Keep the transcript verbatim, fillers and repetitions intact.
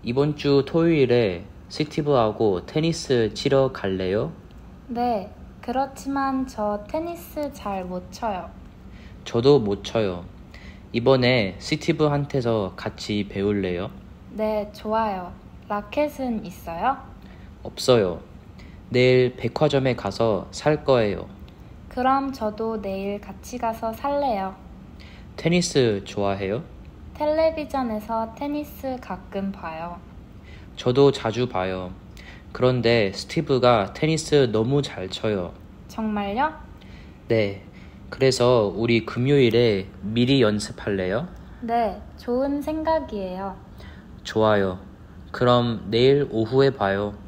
이번 주 토요일에 스티브하고 테니스 치러 갈래요? 네, 그렇지만 저 테니스 잘 못 쳐요. 저도 못 쳐요. 이번에 스티브한테서 같이 배울래요? 네, 좋아요. 라켓은 있어요? 없어요. 내일 백화점에 가서 살 거예요. 그럼 저도 내일 같이 가서 살래요. 테니스 좋아해요? 텔레비전에서 테니스 가끔 봐요. 저도 자주 봐요. 그런데 스티브가 테니스 너무 잘 쳐요. 정말요? 네. 그래서 우리 금요일에 미리 연습할래요? 네, 좋은 생각이에요. 좋아요. 그럼 내일 오후에 봐요.